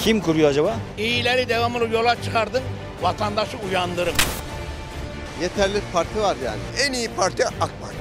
Kim kuruyor acaba? İyileri devamlı yola çıkardın, vatandaşı uyandırın. Yeterli parti var yani. En iyi parti AK Parti.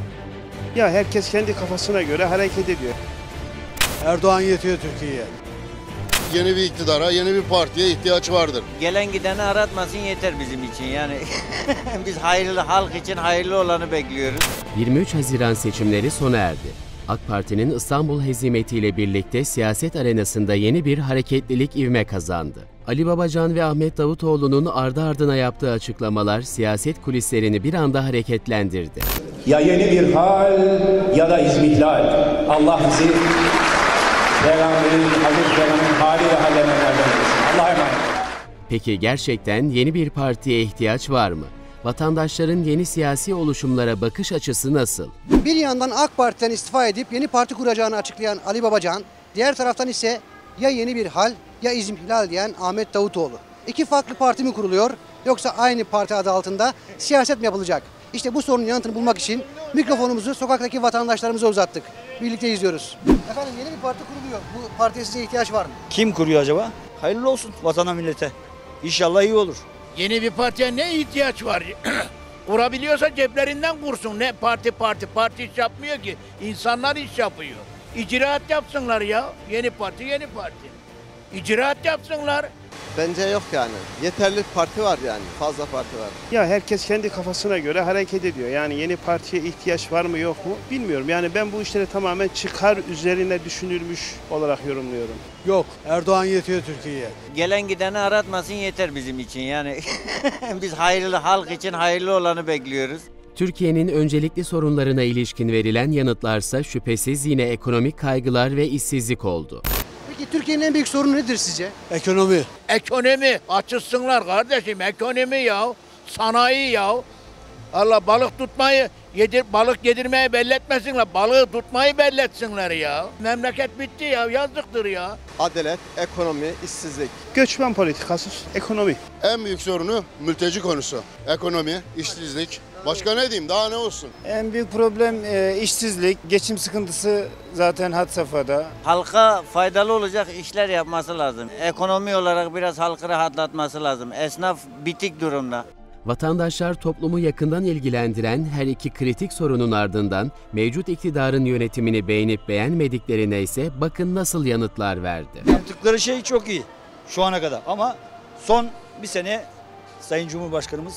Ya herkes kendi kafasına göre hareket ediyor. Erdoğan yetiyor Türkiye'ye. Yeni bir iktidara, yeni bir partiye ihtiyaç vardır. Gelen gideni aratmasın yeter bizim için yani. Biz hayırlı halk için hayırlı olanı bekliyoruz. 23 Haziran seçimleri sona erdi. AK Parti'nin İstanbul hezimetiyle birlikte siyaset arenasında yeni bir hareketlilik ivme kazandı. Ali Babacan ve Ahmet Davutoğlu'nun ardı ardına yaptığı açıklamalar siyaset kulislerini bir anda hareketlendirdi. Ya yeni bir hal ya da izmihlal. Allah bizi Peygamberin, Hazreti Peygamberin hali ve hallemelerden eylesin. Allah'a emanet. Peki gerçekten yeni bir partiye ihtiyaç var mı? Vatandaşların yeni siyasi oluşumlara bakış açısı nasıl? Bir yandan AK Parti'den istifa edip yeni parti kuracağını açıklayan Ali Babacan, diğer taraftan ise ya yeni bir hal ya izmihlal diyen Ahmet Davutoğlu. İki farklı parti mi kuruluyor yoksa aynı parti adı altında siyaset mi yapılacak? İşte bu sorunun yanıtını bulmak için mikrofonumuzu sokaktaki vatandaşlarımıza uzattık. Birlikte izliyoruz. Efendim yeni bir parti kuruluyor. Bu partiye size ihtiyaç var mı? Kim kuruyor acaba? Hayırlı olsun vatana millete. İnşallah iyi olur. Yeni bir partiye ne ihtiyaç var? Kurabiliyorsa ceplerinden kursun. Ne parti iş yapmıyor ki. İnsanlar iş yapıyor. İcraat yapsınlar ya. Yeni parti. İcraat yapsınlar. Bence yok yani. Yeterli parti var yani. Fazla parti var. Ya herkes kendi kafasına göre hareket ediyor. Yani yeni partiye ihtiyaç var mı yok mu bilmiyorum. Yani ben bu işleri tamamen çıkar üzerine düşünülmüş olarak yorumluyorum. Yok, Erdoğan yetiyor Türkiye'ye. Gelen gideni aratmasın yeter bizim için yani. Biz hayırlı halk için hayırlı olanı bekliyoruz. Türkiye'nin öncelikli sorunlarına ilişkin verilen yanıtlarsa şüphesiz yine ekonomik kaygılar ve işsizlik oldu. Peki Türkiye'nin en büyük sorunu nedir sizce? Ekonomi. Ekonomi. Açılsınlar kardeşim. Ekonomi ya. Sanayi ya. Allah balık tutmayı, balık yedirmeyi belletmesinler. Balığı tutmayı belletsinler ya. Memleket bitti ya. Yazıktır ya. Adalet, ekonomi, işsizlik. Göçmen politikası, ekonomi. En büyük sorunu mülteci konusu. Ekonomi, işsizlik. Başka ne diyeyim? Daha ne olsun? En büyük problem işsizlik, geçim sıkıntısı zaten had safhada. Halka faydalı olacak işler yapması lazım. Ekonomi olarak biraz halkı rahatlatması lazım. Esnaf bitik durumda. Vatandaşlar toplumu yakından ilgilendiren her iki kritik sorunun ardından mevcut iktidarın yönetimini beğenip beğenmediklerine ise bakın nasıl yanıtlar verdi. Yaptıkları şey çok iyi şu ana kadar ama son bir sene Sayın Cumhurbaşkanımız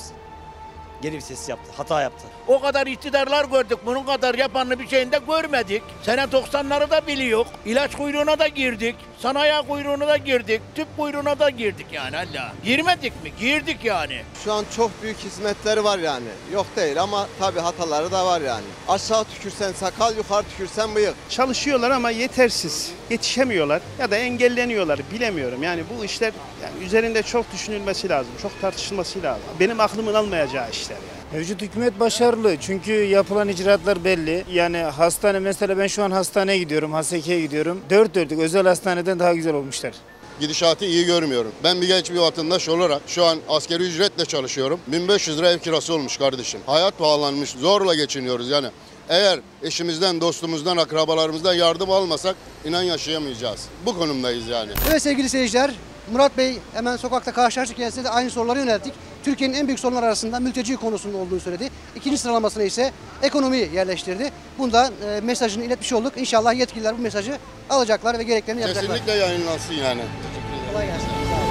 geri vites yaptı, hata yaptı. O kadar iktidarlar gördük. Bunun kadar yapanlı bir şeyini de görmedik. Sene 90'ları da biliyor. İlaç kuyruğuna da girdik. Sanayi kuyruğuna da girdik. Tüp kuyruğuna da girdik yani Allah. Girmedik mi? Girdik yani. Şu an çok büyük hizmetleri var yani. Yok değil ama tabii hataları da var yani. Aşağı tükürsen sakal, yukarı tükürsen bıyık. Çalışıyorlar ama yetersiz. Yetişemiyorlar ya da engelleniyorlar. Bilemiyorum. Yani bu işler yani üzerinde çok düşünülmesi lazım. Çok tartışılması lazım. Benim aklımın almayacağı işler yani. Mevcut hükümet başarılı çünkü yapılan icraatlar belli. Yani hastane mesela ben şu an hastaneye gidiyorum, HSK'ye gidiyorum. Dört dörtlük özel hastaneden daha güzel olmuşlar. Gidişatı iyi görmüyorum. Ben bir genç bir vatandaş olarak şu an asgari ücretle çalışıyorum. 1500 lira ev kirası olmuş kardeşim. Hayat pahalanmış, zorla geçiniyoruz yani. Eğer eşimizden, dostumuzdan, akrabalarımızdan yardım almasak inan yaşayamayacağız. Bu konumdayız yani. Evet sevgili seyirciler, Murat Bey hemen sokakta karşılaştık. Size de aynı soruları yönelttik. Türkiye'nin en büyük sorunlar arasında mülteci konusunun olduğunu söyledi. İkinci sıralamasına ise ekonomiyi yerleştirdi. Bundan mesajını iletmiş olduk. İnşallah yetkililer bu mesajı alacaklar ve gereklerini yapacaklar. Kesinlikle yayınlansın yani. Kolay gelsin.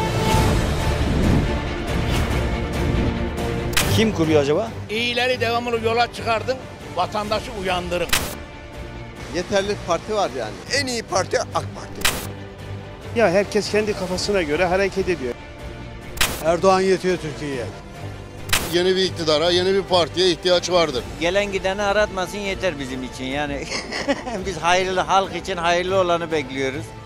Kim kuruyor acaba? İyileri devamlı yola çıkardın, vatandaşı uyandırın. Yeterli parti var yani. En iyi parti AK Parti. Ya herkes kendi kafasına göre hareket ediyor. Erdoğan yetiyor Türkiye'ye. Yeni bir iktidara, yeni bir partiye ihtiyaç vardır. Gelen gideni aratmasın yeter bizim için yani. Biz hayırlı halk için hayırlı olanı bekliyoruz.